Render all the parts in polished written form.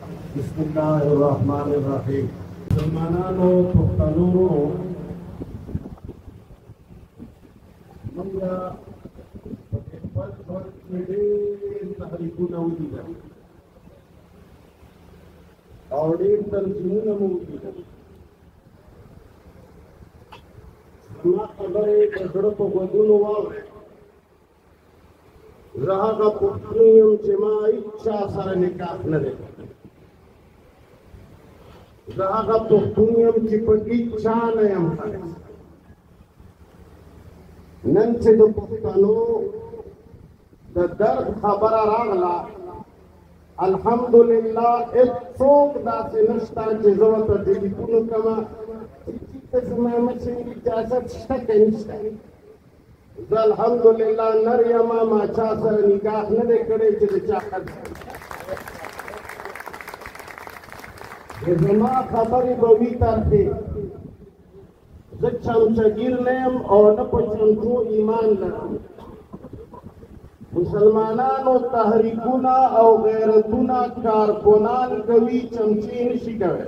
بسم الله الرحمن الرحیم. مسلمانانو پښتنو موږ په خپل ژوند کې ډېر تحریکونه ولیدل او ډېر تنظیمونه مو ولیدل. زما خبرې د زړه په غوږونو واورئ. زه هغه پښتون یم چې ما هېچا سره نکاح نه دی. زه هغه پښتون یم چې په هېچا نه یم خلک. نن چې د پښتنو د درد خبره راغله، الحمدلله هېڅوک داسې نشته چې زه ورته ټلیفون وکړمه چې زما مچې اجازت شته که نشته. زه الحمدلله نر یم، ما چا سره نکاح نه دی کړی چې د چا ښځه. زما خبرې به وي طرفې. زه چمچګیر نه یم او نه په چمچو ایمان لرم. مسلمانانو تحریکونه او غیرتونه کارکنان کوي، چمچې نشي کوی.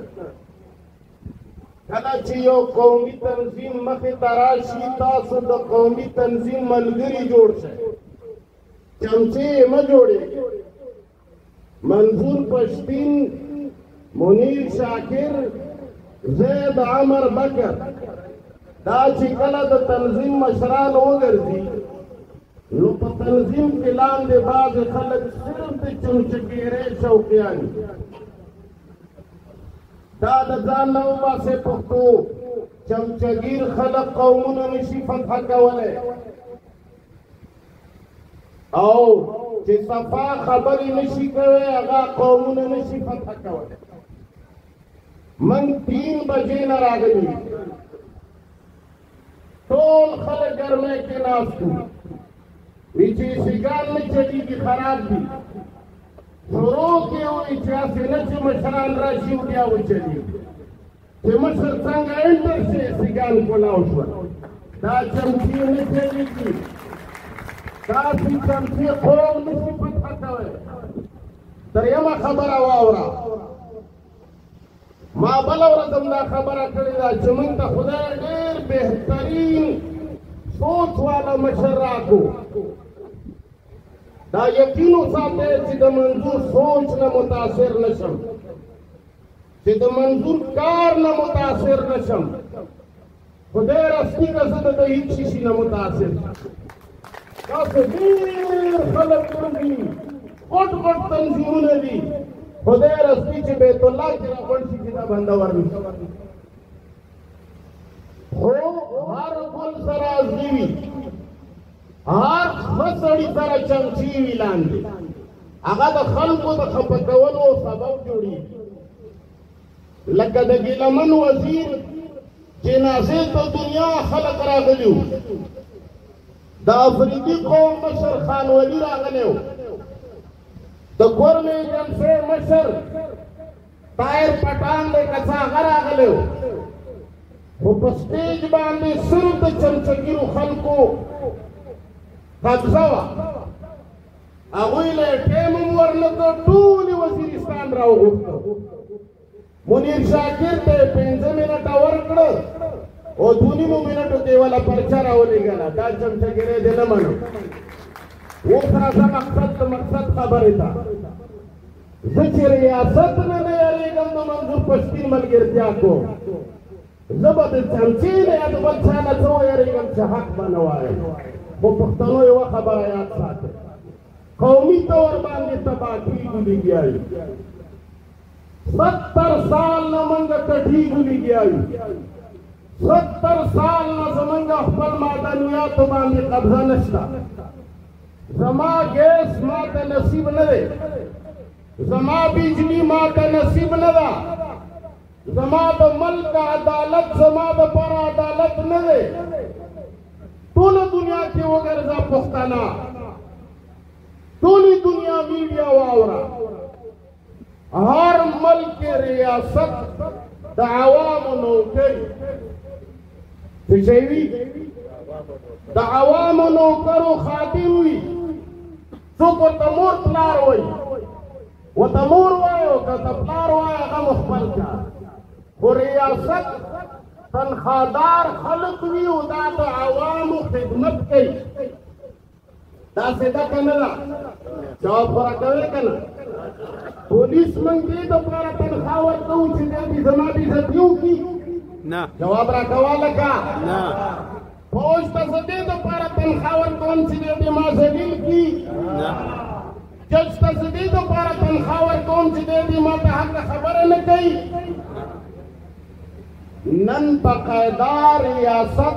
کله چې یو قومي تنظیم مخې ته راشي، تاسو د قومي تنظیم ملګري جوړ شئ، چمچې مه جوړئ. منظور پښتین، منیر شاکر، زید عمر بکر، دا چې کله د تنظیم مشران وګرځي نو په تنظیم کې لاندې بعض خلک صرف د چمچګیرۍ شوقیان دي. دا د ځان نه وباسئ پښتو. چمچګیر خلک قومونه نشي فتح کولی، او چې صفا خبرې نشي کوی هغه قومونه نشي فتح کولی. من 3 بجې نه راغلي، ټول خلک ګرمۍ کې ناست وو. وی چې سیګار نه چلېږي، خراب دي. شروع کې وایي چې هسې نه چې مشران راشي بیا وچلېږي. چې مشر څنګه انټر شي سیګان کولاو شول. دا چمچې نه چلېږي، داسې چمچې قوم نشي فتح کوی. درېیمه خبره واوره. ما بله ورځ هم دا خبره کړې ده چې موږ ته خدای ډېر بهترین سوچ والا مشر راکړو. دا یقین وساتئ چې د منظور سوچ نه متاثر نشم، چې د منظور کار نه متاثر نشم. خدای رسمي که زه د هېڅ شي نه متاثر شم. تاسو ډېر خلک دي، غټ غټ تنظیمونه دي، خدای رسمي چې بیت الله کې راغونډ شي چې دا بندور نشي. خو هر ګل سره ازلي وي، هر ښه سړي سره چمچې وي لاندې، هغه د خلکو د خفه کولو سبب جوړېږي. لکه د ګیلمن وزیر جنازې ته دنیا خلک راغلي وو، د افریدي قوم مشر خان ولي راغلی و، د ګورم ایجنسۍ مشر طاهر پټان دی که څه هغه راغلی و. خو په سټیج باندې صرف د چمچګیرو خلکو قبضه وه. هغوی له یې ټیم هم ورنه کړ، ټولې وزیرستان راوغوښته. منیر شاکر ته یې 5 منټه ورکړه او 2.5 منټو کې یې وله پرچه راولېږله. دا چمچګیرۍ دې نه منم. اوس راځه مقصد د مقصد خبرې ته. زه چې ریاست نه نه یارېږم د منظور پښتین ملګرتیا کوم، زه به د چمچې نه یا د بل چا نه څه ویرېږم چې حق به نه وایم. خو پښتنو یوه خبره یاد ساتئ، قومي طور باندې تباه کېږو لګیا یو. 70 سال نه موږ کټېږو لګیا یو. 70 سال نه زموږ خپل معدنیاتو باندې قبضه نشته. زما ګیس ما ته نصیب نه دی، زما بجلی ما ته نصیب نه ده، زما د ملک عدالت زما دپاره عدالت نه دی. ټوله دنیا کې وګرځه پښتانه، ټولې دنیا میډیا واوره. هر ملک ریاست د عوامو نوکري څه شی وي؟ د عوامو نوکرو خادم وي. څوک ورته مور پلار وایي، ورته مور وایي او که که پلار وای هغه خپل کار خو ریاست تنخوادار خلق وي او دا د عوامو خدمت کوي داسې ده که نه ده جواب خو راکوې که نه پولیس موږ دې دپاره تنخوا ورکوو چې دی زما بېعزتي وکړي نه جواب راکوه لکه نه فوج ته زه دې دپاره تنخوا ورکوم چې دی ما ذلیل کړي نه جج ته زه دې دپاره تنخوا ورکوم چې دی ما ته حق خبره نه کوي نن باقاعده ریاست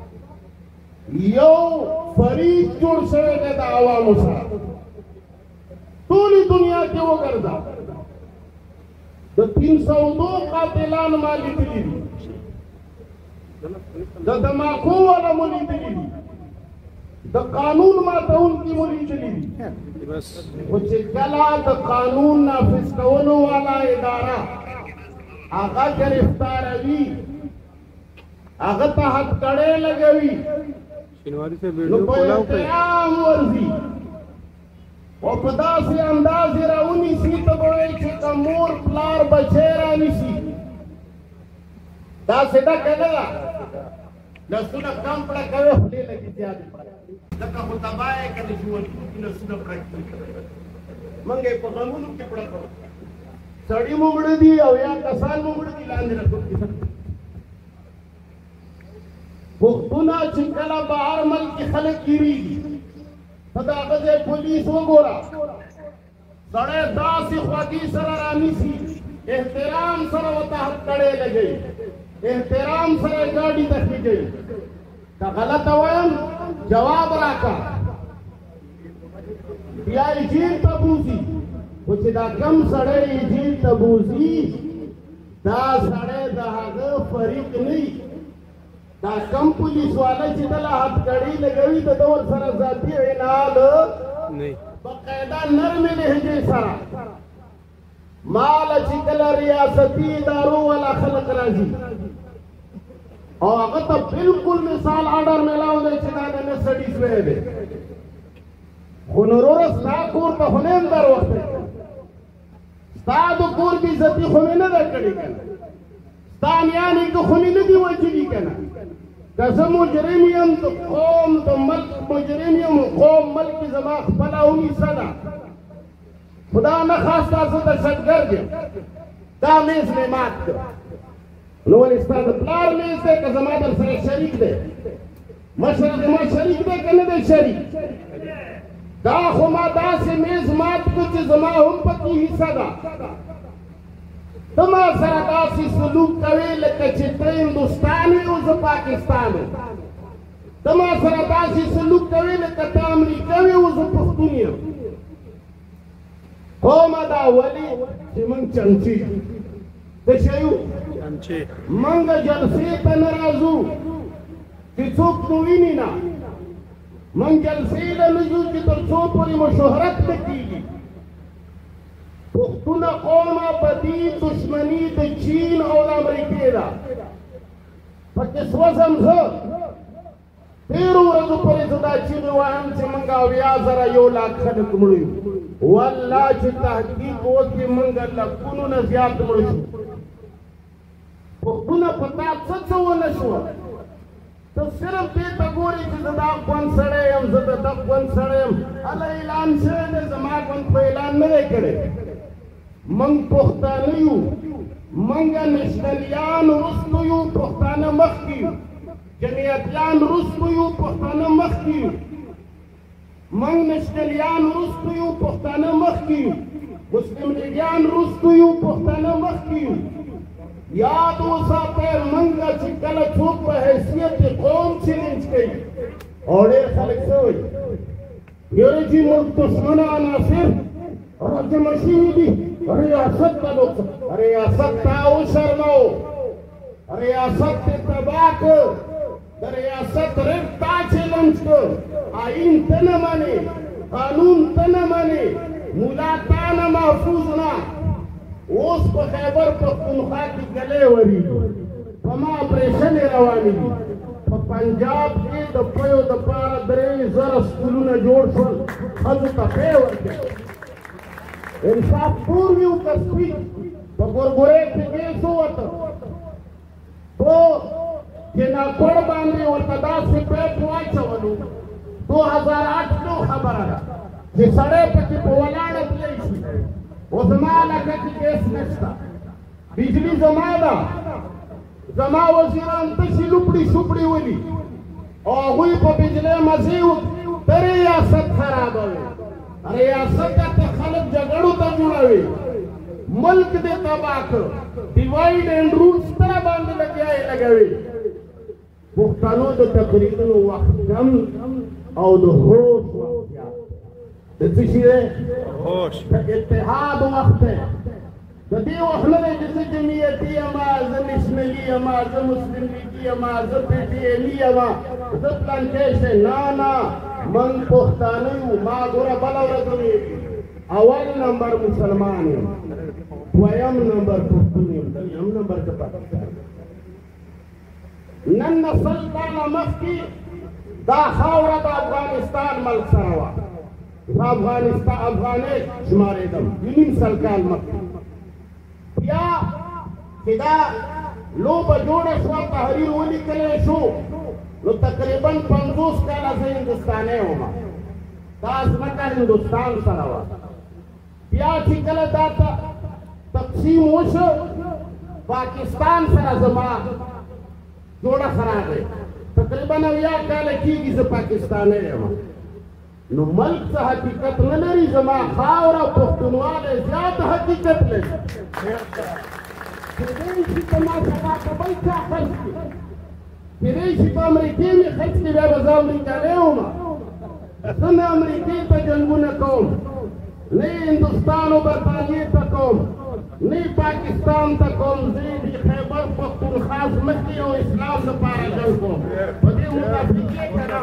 یو فریق جوړ شوی دی د عوامو سره ټولې دنیا کې وګرځه د 302 قاتلان ما لیدلي دي د دماکو والا مو لیدلي دي د قانون ماتونکي مو لیدلي دي خو چې کله د قانون نافذ کولو والا اداره هغه گرفتاروي هغه ته هتکړې لګوي نو په احترام ورځي او په داسې انداز یې راونیسي ته به وایي چې که مور پلار بچی رانیسي داسې ده که نه ده لاسونه کم پړه کوي خولې لږې زیاتې پړه لکه خو تباه یې که د ژوندونکي لاسونه پړه کړي موږ یې په غمونو کې پړه کړو سړی مو مړه دي او یا کسان مو مړه دي لاندې راټول کړي پښتونه چې کله بهر ملک کې خلک تېرېږي ته د هغه ځای پولیس وګوره سړی داسې خوږې سره رانیسي احترام سره ورته هتکړې لګوي احترام سره یې ګاډي ته خېږوي که غلطه وایم جواب راکړه بیا یې جیل ته بوځي خو چې دا کم سړی یې جیل ته بوځي دا سړی د هغه فریق نه دا کم پولیس والا چې دله هتکړې لګوي د ده ورسره ذاتي عناد باقاعده نرمې لهجې سره ماله چې کله ریاستي ادارو والا خلق راځي او هغه ته بلکل مثال آډر میلاو دی چې دا د نه سړي شوی دی خو نو وروره ستا کور ته خو نه یم در وختی ستا د کور بېعزتي خو مې نه ده کړې که نه ستا نیانې که خو مې نه دي وجلي که نه که زه مجرم یم د قوم د ملک مجرم یم قوم ملک زما خپله اونیسه ده خدا نه خواسته زه دهشتګرد یم دا میز مې مات کړ نو ولې ستا د پلار میز دی که زما در سره شریک دی مشر زما شریک دی که نه دی شریک دا خو ما داسې میز مات کړ چې زما هم پکې حصه ده ته ما سره داسې سلوک کوې لکه چې ته هندوستان وې او زه پاکستان یم ته ما سره داسې سلوک کوې لکه ته امریکا وې او زه پښتون یم قومه دا ولې چې موږ چمچې څه شی یو موږ جلسې ته نه راځو چې څوک مو ویني نه موږ جلسې ته نه ځو چې تر څو پورې مو شهرت نه کېږي پښتونه قومه بدي دشمني د چین او د امریکې ده پکې سوځم زه تېرو ورځو پورې زه دا چیغې وایم چې موږ 80,000 خلک مړ یو والله چې تحقیق وکړي موږ لکونو نه زیات مړ شو پښتونه په تا څه ونه شوه ته صرف دې ته ګورې چې زه دا ګوند سړی یم زه د ده ګوند سړی یم هله اعلان شوی دی زما ګوند په اعلان نه دی کړی موږ پښتانه یو موږ نشنلیان وروستو یو پښتانه مخکې یو جمعیتیان وروستو یو پښتانه مخکې یو موږ نشنلیان وروستو یو پښتانه مخکې یو مسلم لیګیان وروستو یو پښتانه مخکې یو یاد وساتئ موږ چې کله څوک په حیثیت قوم چیلنج کوي او ډېر خلک څه وایي یاره چې موږ دشمنه عناصر راجمع شوي دي ریاست ته ریاست تا وشرمو ریاست ته تباه کړ د ریاست رب تا چیلنج کړ آئین ته نه منې قانون ته نه منې مولا تا نه محفوظ نه اوس په خیبر پښتونخوا کې ګلې وریږي په ما اپریشنې روانې دي په پنجاب کې د پیو دپاره 3,000 سکولونه جوړ شول ښځو ته پی ورکړي انصاف پور وي او کسبي په ګورګورې کې کیس ووته په جناکوړ باندې ورته داسې پیپ واچولو 2008 نو خبره ده چې سړی پکې په ولاړه تللی شي او زما علاقه کې کیس نشته بجلي زما ده زما وزیران تشي لوپړي شوپړي ولي او هغوی په بجلۍ مزې د ریاست خرابوي ریاست ته خلک جګړو ته جوړوي ملک دې تباه کړ ډیوایډ اینډ رول سره باندې لګوي پښتنو د تقریرونو وخت کم او د هوش وخت د څه شي دی هوش د اتحاد وخت دی د دې وخت نه دی چې زه جمعیتي یمه زه نشنلي یمه زه مسلم لیګي یمه زه پی ټي ایلي یمه زه پلانټیشن نه من پښتانه یو ما ګوره بله ورځ اول نمبر مسلمان یم دویم نمبر پښتون یم دریم نمبر د پاکستان نن نسل کاله مخکې دا خاوره د افغانستان ملک سره وه زه افغانۍ شمارېدم نیم سل کال مخکې بیا چې دا لوبه جوړه شوه تحریر ولیکلی شو نو تقریبا 50 کاله زه هندوستانی وم دا ځمکه هندوستان سره وه بیا چې کله دا تقسیم وشو پاکستان سره زما جوړه راغی تقریبا 90 کاله کېږي زه پاکستانی یم نو ملک څه حقیقت نه لري زما خاوره پښتونوالی زیات حقیقت لري کېدای شي ته ما سبا په بل چا خرڅ کړي کېدای شي په امریکې مې خرڅ کړي بیا به زه امریکانی وم زه نه امریکې ته جنګونه کوم نه هندوستان او برطانیې ته کوم نه پاکستان ته کوم زه د خیبر پښتونخوا ځمکې او اسلام لپاره جنګ کوم په دې موافقې که نه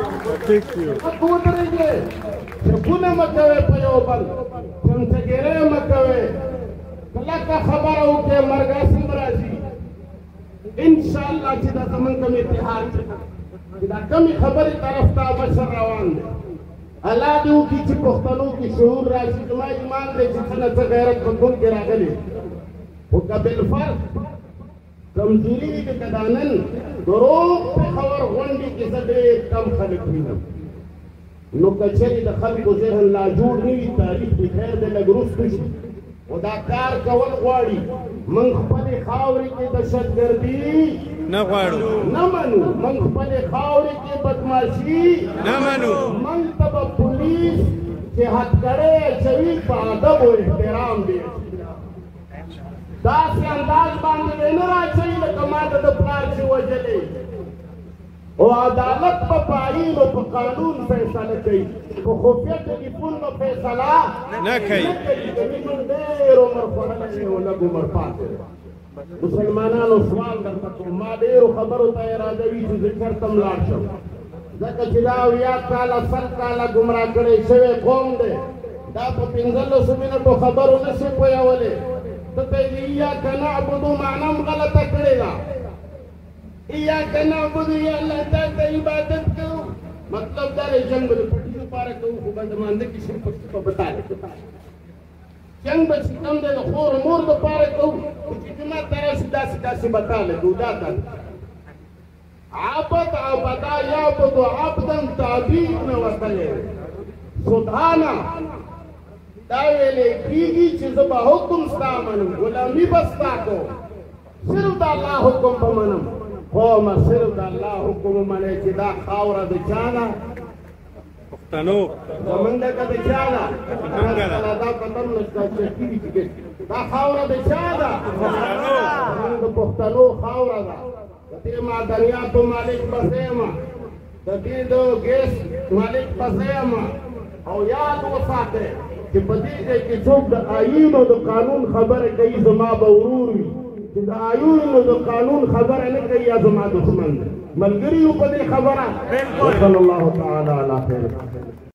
ودرېږئ چپونه مه کوئ په یو بل چمچهګیرۍ مه کوئ کلکه خبره وکړئ مرګاسم راځي انشاءالله چې دا زمونږ کوم اتحاد چې دا کمې خبرې طرف ته مشر روان دی الله دې وکړي چې پښتنو کې شعور راشي زما ایمان دی چې څه نه څه غیرت په ټول کې راغلی خو که بالفرض کمزوري وي که دا نن د روغ پېښور غونډې کې زه ډېر کم خلک وینم نو که چېرې د خلکو ذهن لا جوړ نه وي تاریخ د خیر دی لږ وروسته شي خو دا کار کول غواړي موږ خپلې خاورې کې دهشتګردي نه غواړو نه منو موږ خپلې خاورې کې بدماشي نه منو موږ ته به پولیس چې هتکړۍ اچوي په ادب او احترام دی داسې انداز باندې به نه راچوي لکه ما ته د پلار چې وژلی او عدالت په پایین او په قانون فیصله کوي په خفیه ټلیفون به فیصله نه کوي کوي موږ ډېر عمر خوړلی او لږ عمر پاتې مسلمانانو سوال درته کوم ما ډېرو خبرو ته اراده وي چې زه چېرته هم لاړ شم ځکه چې دا 90 کاله 100 کاله ګمراه کړی شوی قوم دی دا په 15 منټو خبرو نه شي پوهولی ته ته یې ایاک نعبدو معنا هم غلطه کړې ده ایاک نعبدو یا الله تعالی ته عبادت کوو مطلب دا دی جنګ به د پټي لپاره کوو خو به د مانده کې شرک په بتاله جنګ به چې کوم دی د خور مور دپاره کوو چې جومات ته راشي داسې داسې بتاله کوو دا ته عبد عبدا یعبد عبدا تعبید نه وتلی سبحانه دا ویلې کېږي چې زه به حکم ستا منم غلامي به ستا کوم صرف د الله حکم به منم قومه صرف د الله حکم ومنئ چې دا خاوره د چا ده پښتنو زمونږ که د چا ده دا قدم نشته دا خاوره د چا ده زمونږ د پښتنو خاوره ده د دې معدنیاتو مالک به زه یم د دې د ګیس مالک به زه یم او یاد وساتئ چې په دې ځای کې څوک د آیین او د قانون خبره کوي زما به ورور وي چې د آیین او د قانون خبره نه کوي یا زما دښمن دی ملګري یو په دې خبره وصلی الله تعالی علی خیر